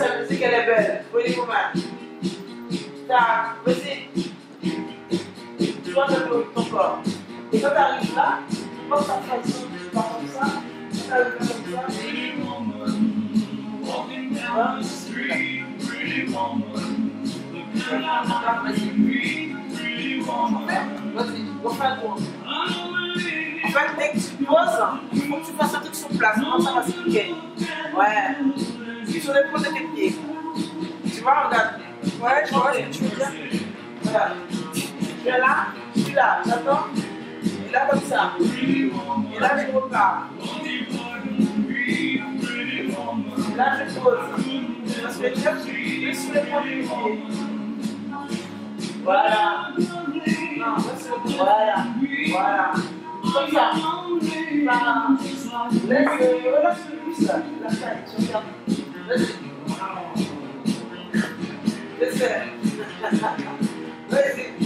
sa musique, elle est belle. Pretty woman. Tac, vas-y. Tu vois ton corps. Et quand tu arrives là, quand ça fait ça, tu pars comme ça, quand tu arrives comme ça, vas-y, refais un tour. En fait, dès que tu poses, il faut que tu fasses un truc sur place, comment ça va se cliquer. Ouais. Puis sur l'épaule de tes pieds. Tu vois, regarde. Ouais, je vois ce que tu veux dire. Voilà. Je viens là, je suis là, j'attends. Et là, comme ça. Et là, je repars. Et là, je pose. Parce que je suis sur l'épaule de tes pieds. Voilà. Non, voilà. Voilà. Comme ça. Laisse, relâche le plus là. La taille, tu regardes. Vas-y. Laisse. Vas-y.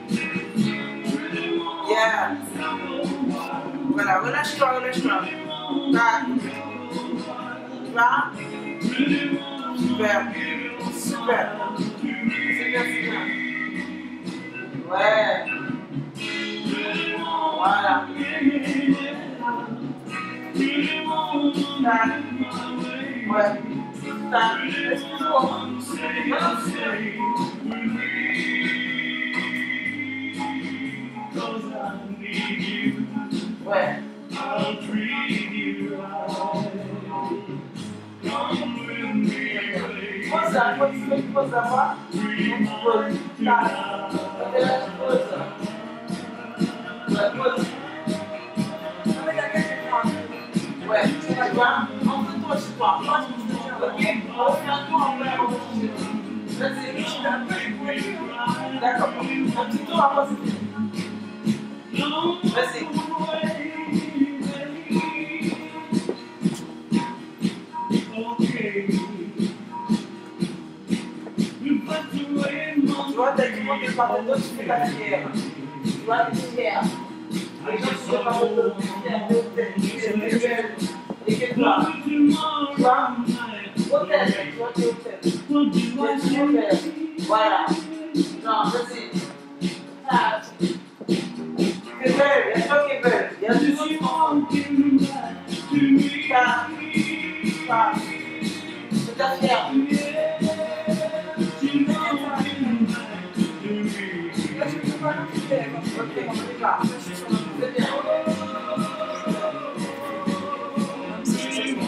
Yeah. Voilà, relâche-toi, relâche-toi. Tac. Là. Super. Super. C'est bien, c'est bien. Ouais. Voilà. Tac. Ouais. Tac. Excuse-moi. Ouais. Pose la moi. Pose. Tac. Et là, tu poses. Ouais, pose. Ouais, tu vois, entre-toi chez toi. Ok, on fait un tour en l'air. Vas-y, d'accord. Un petit tour après, c'est fini. Vas-y. Tu vois, t'as tout le monde qui parle de toi, tu fais la fière. Tu vois, tu es fière. Les gens qui parlent de toi, tu es fière. Et que toi, tu vois, hôtel, tu vois, tu es hôtel. Tu es super. Voilà. Non, vas-y. Ah. C'est belle, il y a toi qui est belle. Il y a du monde. C'est ta fière. Ok, on y va. C'est bien.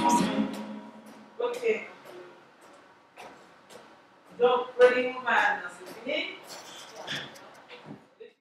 Ok. Donc, Pretty Woman.